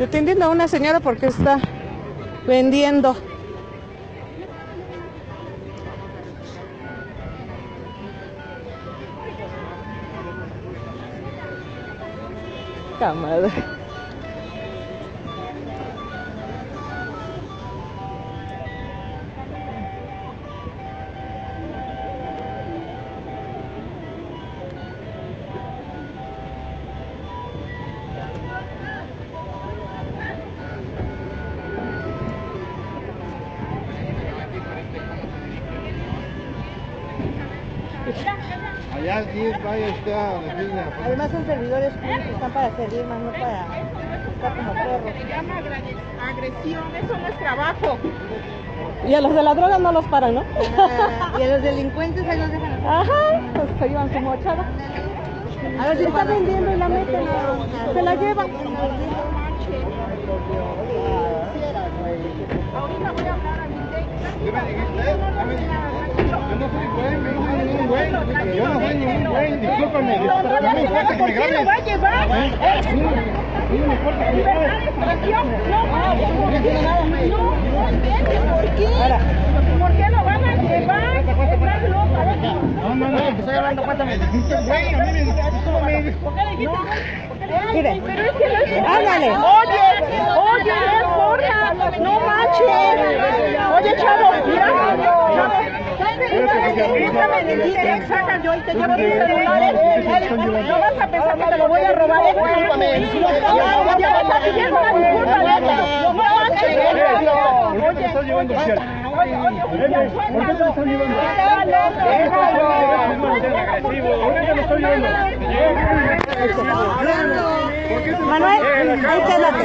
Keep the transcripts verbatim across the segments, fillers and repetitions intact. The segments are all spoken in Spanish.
Detendiendo a una señora porque está vendiendo. Cámara. Allá sí, vaya usted a la fila. Además son servidores públicos, están para servir, más no para estar como perros. Se llama agresión, eso no es trabajo. Y a los de la droga no los paran, ¿no? Ah, y a los delincuentes ahí los dejan. Ajá, pues se llevan su mochada. A ver si está vendiendo y la meten, se la llevan. Ahorita voy a hablar a mi ¿Qué me dijiste? ¿Qué me dijiste? Yo no soy güey, yo no soy ningún güey. Yo no soy ningún güey, discúlpame. No me importa que me grabes. lo va a llevar? Sí, me importa que me grabes. No, no entiende por qué. ¿Por qué lo van a llevar? Estás loca. No, no, no, te estoy hablando, cuéntame. Dijiste güey, a mí me dijiste, ¿cómo me dijiste? ¿Por qué le dijiste güey? Mire, Pero es que no es... ándale. Oye, oye, es Borja. No manches. Oye, chavo, mira. Déjame decirte, saca yo y te llevo tus celulares. No vas a pensar que te lo voy a robar. Discúlpame. Ya vas a pedir una disculpa de eso. No manches. ¿Por qué te estás llevando, oficial? Oye, oye, oficial, ¿Por qué te estás llevando? déjalo. ¿Por qué te lo estoy llevando? Manuel, ahí quédate.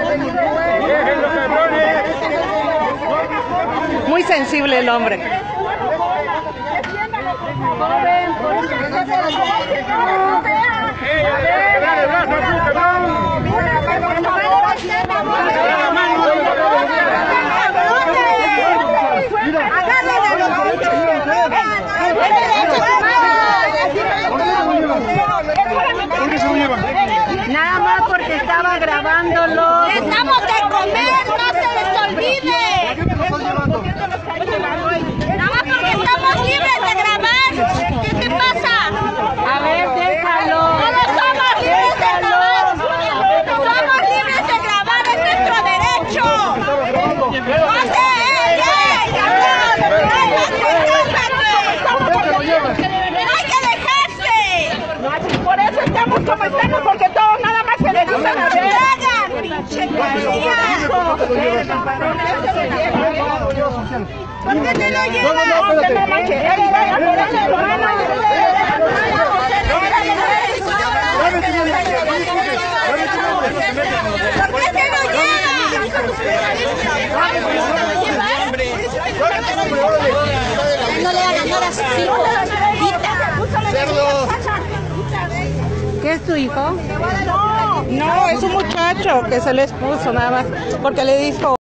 Muy sensible el hombre. Nada más porque estaba grabándolo. ¡Estamos de comer! ¡No se les olvide! ¿Por qué me lo estás llevando? ¡Nada más porque estamos libres de grabar! ¿Qué te pasa? A ver, déjalo. ¡Todos somos libres de grabar! ¡Somos libres de grabar! ¡Es nuestro derecho! ¡No sé! ¡Ey, ¡hay que dejarse! Por eso estamos como estamos, porque todos nada más se dedican a ver. ¡Hagan, pinche policía! ¿Por qué te lo llevas? No, no, No manches, él va a poner su mano. ¿Por qué te lo llevas? No le hagan nada a sus hijos. ¿Qué es tu hijo? No, es un muchacho que se les puso nada más porque le dijo